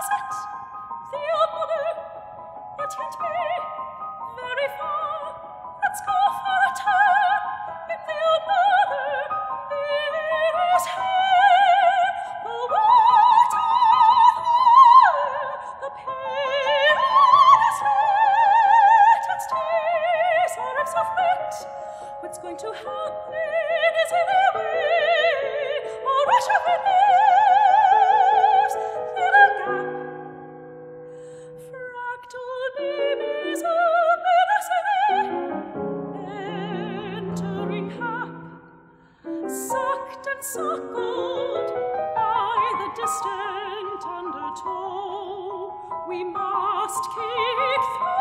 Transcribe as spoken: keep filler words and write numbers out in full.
was it? The old mother? It can't be. Very far. Let's go for a turn in the old mother. There is hair, the white of hair, the pale is red. Its tears are lips of wet. What's going to happen? Is it a way or rush of the nerves? Fill a gap. Fractal babies open us entering hap, sucked and suckled by the distant undertow. We must kick through.